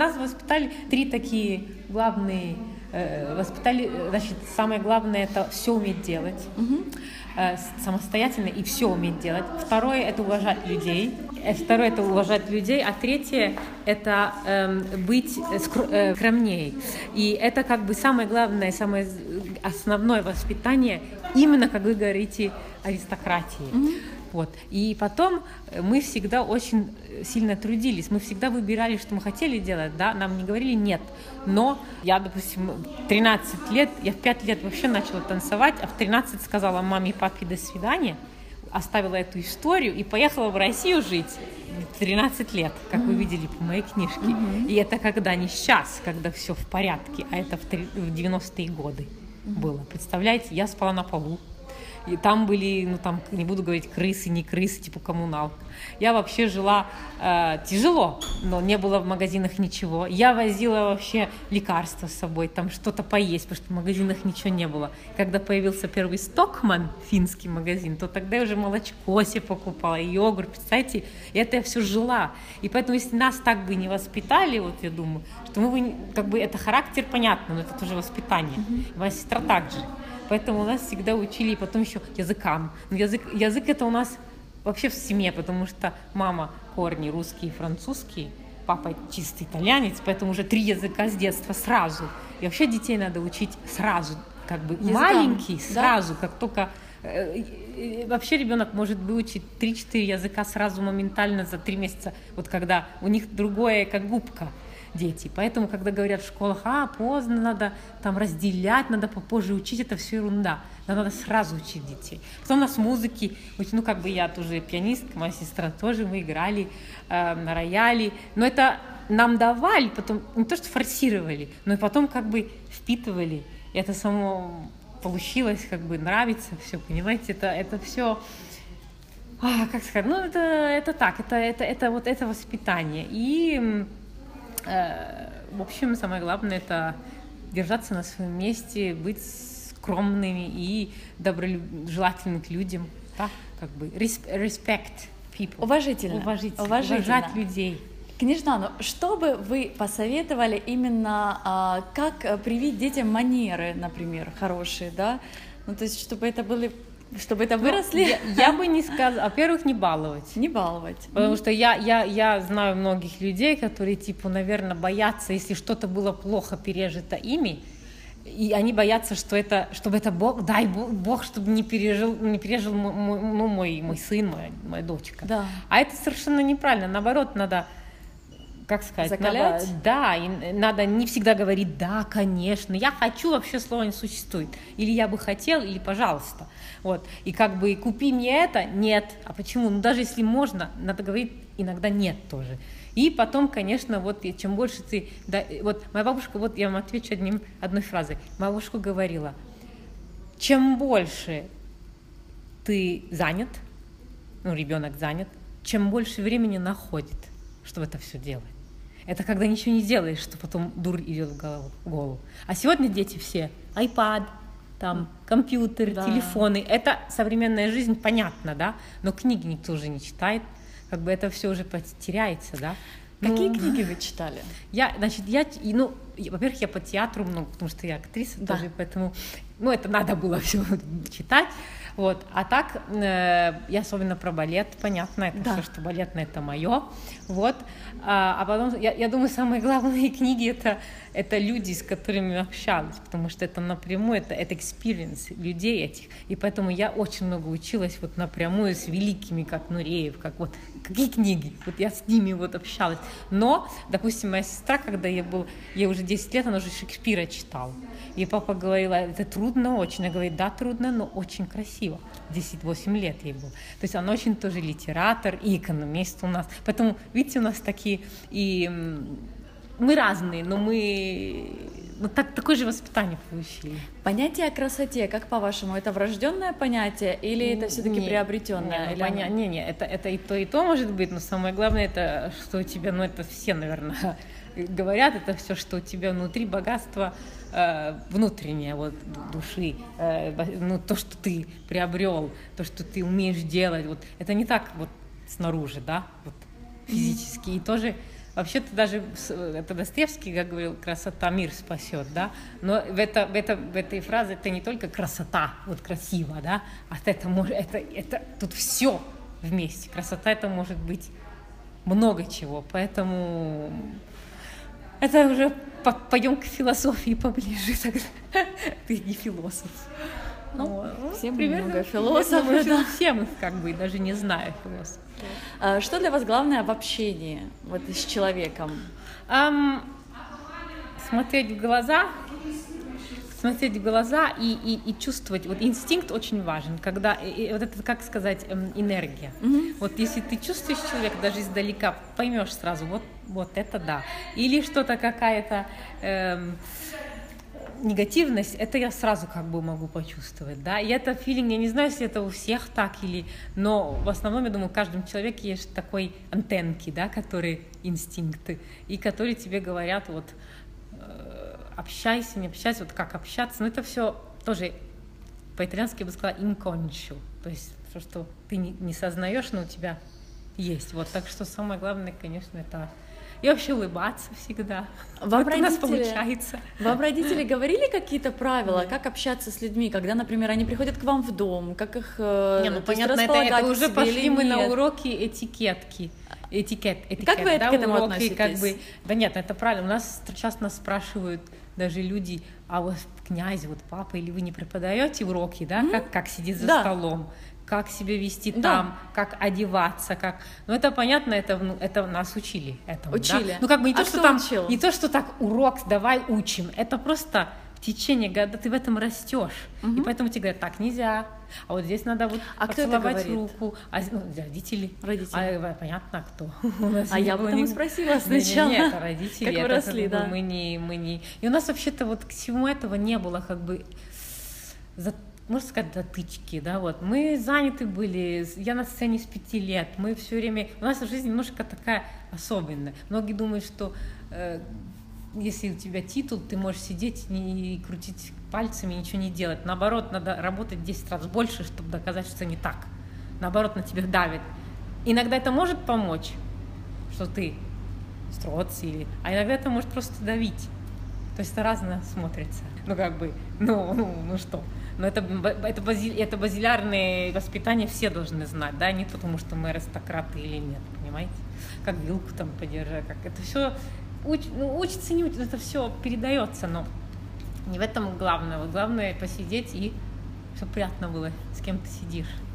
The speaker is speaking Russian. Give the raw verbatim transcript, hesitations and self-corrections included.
нас воспитали три такие главные, э, воспитали, значит, самое главное это все уметь делать, угу. э, самостоятельно и все уметь делать. Второе это уважать людей. Второе это уважать людей, а третье это э, быть скр- э, скромнее. И это как бы самое главное, самое основное воспитание, именно, как вы говорите, аристократии. Mm-hmm. Вот. И потом мы всегда очень сильно трудились, мы всегда выбирали, что мы хотели делать, да, нам не говорили нет. Но я, допустим, тринадцать лет, я в пять лет вообще начала танцевать, а в тринадцать сказала маме и папе до свидания, оставила эту историю и поехала в Россию жить в тринадцать лет, как mm-hmm. вы видели по моей книжке. Mm-hmm. И это когда не сейчас, когда все в порядке, а это в девяностые годы mm-hmm. было. Представляете, я спала на полу. И там были, ну там, не буду говорить, крысы, не крысы, типа коммуналка. Я вообще жила э, тяжело, но не было в магазинах ничего. Я возила вообще лекарства с собой, там что-то поесть, потому что в магазинах ничего не было. Когда появился первый Стокман, финский магазин, то тогда я уже молочко себе покупала, йогурт, представляете, и это я все жила. И поэтому, если нас так бы не воспитали, вот я думаю, что мы бы, как бы, это характер, понятно, но это тоже воспитание. Mm-hmm. Моя сестра также. Поэтому у нас всегда учили, и потом еще языкам. Но язык, язык это у нас вообще в семье, потому что мама корни русские и французские, папа чистый итальянец, поэтому уже три языка с детства сразу. И вообще детей надо учить сразу, как бы языкам, маленький, сразу, да? Как только... Вообще ребенок может выучить три-четыре языка сразу моментально за три месяца, вот когда у них другое, как губка. Дети. Поэтому, когда говорят в школах, а, поздно, надо там разделять, надо попозже учить, это все ерунда. Нам надо сразу учить детей. Потом у нас музыки, ну, как бы я тоже пианистка, моя сестра тоже, мы играли э, на рояле. Но это нам давали, потом не то, что форсировали, но и потом как бы впитывали. И это само получилось, как бы нравится все, понимаете, это, это все... А, как сказать, ну, это, это так, это, это, это вот это воспитание. И... В общем, самое главное – это держаться на своем месте, быть скромными и доброжелательными к людям, да? Как бы respect people. Уважительно. Уважительно. Уважительно. Уважать людей. Княжна, ну что бы вы посоветовали именно, а, как привить детям манеры, например, хорошие, да? Ну, то есть, чтобы это были... Чтобы это выросли? Ну, я, я бы не сказала. Во-первых, не баловать. Не баловать. Потому mm-hmm. что я, я, я знаю многих людей, которые, типа, наверное, боятся, если что-то было плохо пережито ими, и они боятся, что это, чтобы это Бог, дай Бог, Бог чтобы не пережил, не пережил мой, ну, мой, мой сын, моя, моя дочка. Да. А это совершенно неправильно. Наоборот, надо... Как сказать? Закалять? Надо, да, и надо не всегда говорить «да, конечно, я хочу», вообще слова не существует. Или «я бы хотел», или «пожалуйста». Вот. И как бы «купи мне это» – нет. А почему? Ну, даже если можно, надо говорить иногда «нет» тоже. И потом, конечно, вот чем больше ты... Да, вот моя бабушка, вот я вам отвечу одним, одной фразой. Моя бабушка говорила, чем больше ты занят, ну, ребенок занят, чем больше времени находит, чтобы это все делать. Это когда ничего не делаешь, что потом дурь идет в голову. В голову. А сегодня дети все iPad, там, компьютер, да. телефоны. Это современная жизнь, понятно, да? Но книги никто уже не читает. Как бы это все уже потеряется, да? Какие ну, книги вы читали? Я, значит, я, ну, во-первых, я по театру много, потому что я актриса да. тоже, поэтому, ну, это надо было все читать. Вот. А так, э, я особенно про балет, понятно, это да. все, что балетное, это мое. Вот. А, а потом, я, я думаю, самые главные книги это, это люди, с которыми общалась, потому что это напрямую, это, это experience людей этих. И поэтому я очень много училась вот напрямую с великими, как Нуреев, как вот, какие книги, вот я с ними вот общалась. Но, допустим, моя сестра, когда я был, ей уже десять лет, она уже Шекспира читала. И папа говорил, это трудно очень. Она говорит, да, трудно, но очень красиво. десять-восемь лет ей было. То есть она очень тоже литератор и экономист у нас. Поэтому, видите, у нас такие... И мы разные, но мы... Ну, так, такое же воспитание получили. Понятие о красоте, как по-вашему, это врожденное понятие или это все-таки не, приобретенное? Не, ну, поня... не, не, это, это и то, и то может быть, но самое главное, это что у тебя, ну, это все, наверное, говорят, это все, что у тебя внутри, богатство э, внутреннее, вот, души, э, ну, то, что ты приобрел, то, что ты умеешь делать, вот, это не так вот снаружи, да, вот, физически, mm-hmm. и тоже вообще-то даже это Достоевский, как говорил, красота мир спасет, да, но в, это, в, это, в этой фразе это не только красота, вот красиво, да, а это, может, это, это тут все вместе. Красота это может быть много чего, поэтому это уже пойдем к философии поближе, тогда ты не философ. Ну, ну, все примерно много философов, да. Все мы как бы даже не знаю философов. А что для вас главное в общении вот с человеком? Um, смотреть в глаза, смотреть в глаза и, и, и чувствовать. Вот инстинкт очень важен, когда и, вот это, как сказать, энергия. Mm-hmm. Вот если ты чувствуешь человека даже издалека, поймешь сразу, вот, вот это да. Или что-то какая-то эм, негативность, это я сразу как бы могу почувствовать, да, и это филинг, я не знаю, если это у всех так или, но в основном, я думаю, в каждом человеке есть такой антенки, да, которые инстинкты, и которые тебе говорят, вот, э, общайся, не общайся, вот как общаться, но это все тоже, по-итальянски я бы сказала, inconscio, то есть то, что ты не, не сознаешь, но у тебя есть, вот, так что самое главное, конечно, это и вообще улыбаться всегда. Вам вот родители, у нас получается. Вам родители говорили какие-то правила, как общаться с людьми, когда, например, они приходят к вам в дом, как их не, ну, понятно, это, это уже пошли мы на уроки этикетки. Этикет, этикет, как вы да, к этому уроки, относитесь? Как бы, да нет, это правильно. У нас сейчас нас спрашивают даже люди, а вот князь, вот папа, или вы не преподаете уроки, да, mm-hmm. как, как сидеть за да. столом? Как себя вести да. там, как одеваться, как. Ну это понятно, это, ну, это нас учили этому. Учили. Да? Ну как бы не а то, что там, учил? не то, что так урок, давай учим. Это просто в течение года ты в этом растешь, угу. и поэтому тебе говорят, так нельзя, а вот здесь надо вот а поцеловать руку, а ну, родители. Родители. А, понятно, кто. А я потому не... спросила сначала. Нет, это родители. Как вы это, росли, как да. бы, мы не, мы не. И у нас вообще-то вот к всему этого не было как бы. За... Можно сказать, затычки, да, вот. Мы заняты были, я на сцене с пяти лет, мы все время, у нас жизнь немножко такая особенная. Многие думают, что э, если у тебя титул, ты можешь сидеть и крутить пальцами, ничего не делать. Наоборот, надо работать десять раз больше, чтобы доказать, что не так. Наоборот, на тебя давит. Иногда это может помочь, что ты строц, или, а иногда это может просто давить. То есть это разно смотрится. Ну, как бы, ну, ну, ну что. Но это, это, бази, это базилярное воспитание все должны знать, да, не потому что мы аристократы или нет, понимаете? Как вилку там подержать, как это все уч, ну, учится, не учится, это все передается, но не в этом главное. Главное посидеть и чтобы приятно было, с кем ты сидишь.